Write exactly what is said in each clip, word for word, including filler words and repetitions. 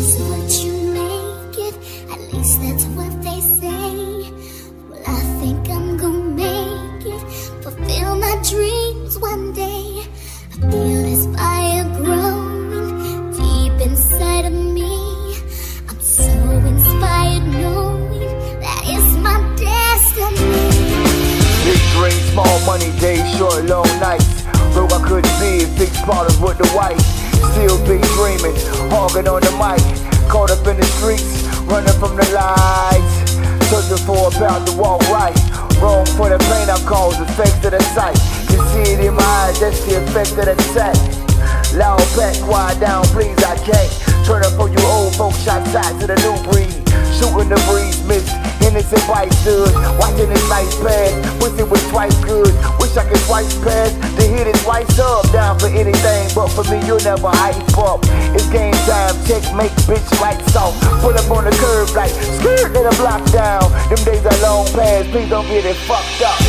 Dreams one day. I feel this fire growing deep inside of me. I'm so inspired knowing that it's my destiny. Big dreams, small money days, short long nights. Broke I couldn't be, fixed bottles with the white. Still big dreaming, hogging on the mic. Caught up in the streets, running from the lights. Searching for about to walk right. Wrong for the pain I caused, effects of the sight. You see it in my eyes, that's the effect of the set. Loud pack, quiet down, please, I can't. Turn up for you old folks, shots out to the new breed. Shooting the breeze, miss innocent white stood. Watching this nice pass, pussy was twice good. Wish I could twice pass to hit his white sub. Down for anything, but for me, you'll never hype up. It's game time, checkmate, bitch, lights off. Pull up on the curb like, skirt, let a block down. Them days are long past, please don't get it fucked up.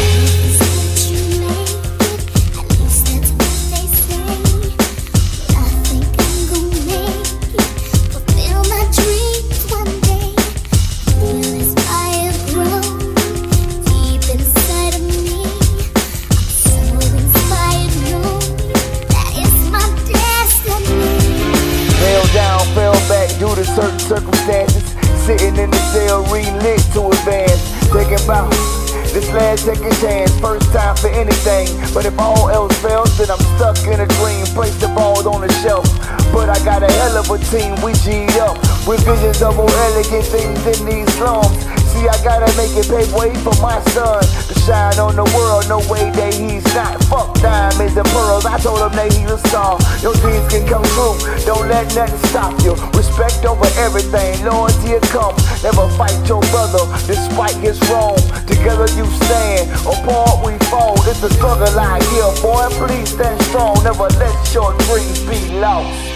Due to certain circumstances, sitting in the cell, relit to advance. Thinking about this last second chance, first time for anything. But if all else fails, then I'm stuck in a dream. Place the ball on the shelf, but I got a hell of a team. We G'd up with visions of more elegant things in these slums. See, I gotta make it pave way for my son to shine on the world. No way that he's not. Fuck diamonds and pearls, I told him that he's a star. Your dreams can come true, don't let nothing stop you. Respect over everything, loyalty will come. Never fight your brother despite his wrong. Together you stand, apart we fall. It's a struggle out here, boy, please stand strong. Never let your dreams be lost.